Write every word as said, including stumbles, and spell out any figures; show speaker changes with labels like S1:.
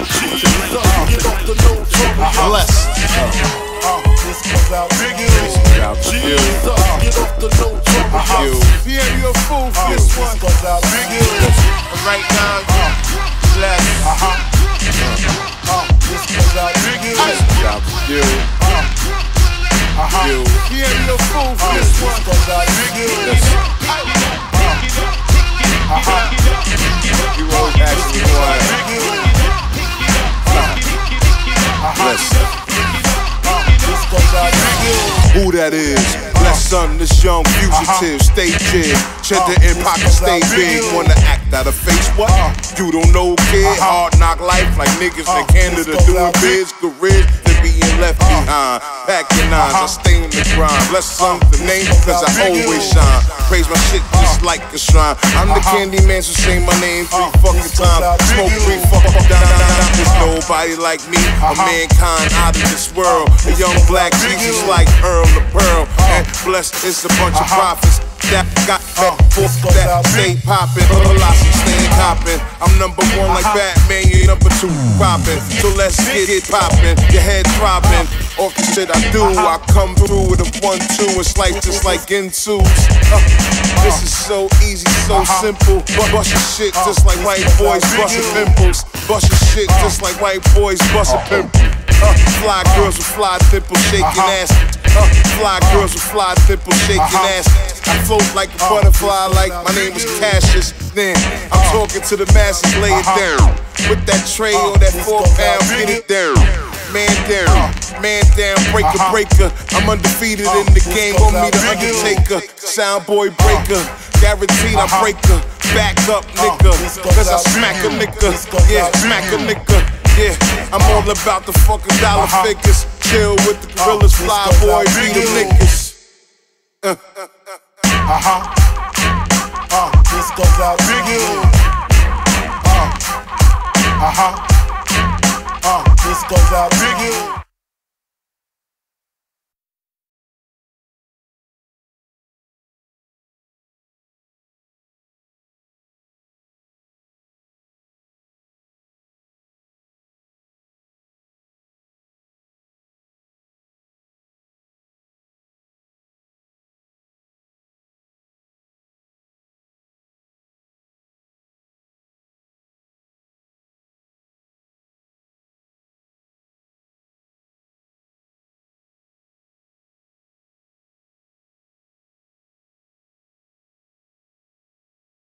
S1: Bless.
S2: This goes out to you.
S1: Jesus, get off the no trouble house.
S2: Yeah, you a fool for this one. This goes out to you.
S1: And right now, bless.
S2: Uh-huh. Uh, this goes out to you.
S1: Out to you.
S2: Uh-huh.
S1: You.
S2: Yeah, you a fool for this one. This goes out to you. Uh-huh.
S1: You won't actually want Bless. Who that is? Bless son, this young fugitive, stay jig. Cheddar in pocket, stay big. Wanna act out of face? What? You don't know, kid? Hard knock life like niggas in Canada doing biz, careers, than being left behind. Packing nines, I stay in the grind. Bless son, the name, cause I always shine. Praise my shit just like a shrine. I'm the candy man, so say my name three fucking times. Smoke three fucking down, down, down. There's nobody like me, a mankind out of this world. A young black Jesus like Earl of Pearl. And blessed is a bunch of prophets that got that force that stay poppin'. Velocity stay coppin'. I'm number one like Batman, you number two poppin'. So let's get it poppin', your head throbbin'. Off the shit I do, I come through with a one two and slice just like Intus. Uh, this is so easy, so simple. Bust your shit just like white boys bustin' pimples. Bust your shit just like white boys bustin' pimples. Uh, fly girls with fly nipples shaking ass. Uh, fly girls with fly nipples shaking ass. I float like a butterfly, like my name was Cassius. Then I'm talking to the masses, lay it down. With that tray or that four pound, get it down. Man down, man down, breaker, breaker. I'm undefeated in the game, on me the Undertaker. Soundboy breaker, guaranteed I break her. Back up, nigga, cause I smack a nigga. Yeah, smack a nigga. Yeah, I'm all about the fucking dollar figures. Chill with the gorillas, fly boy, be the niggas. Uh,
S2: uh-huh. Uh, this goes out to you. Uh, uh-huh. Uh, this goes out to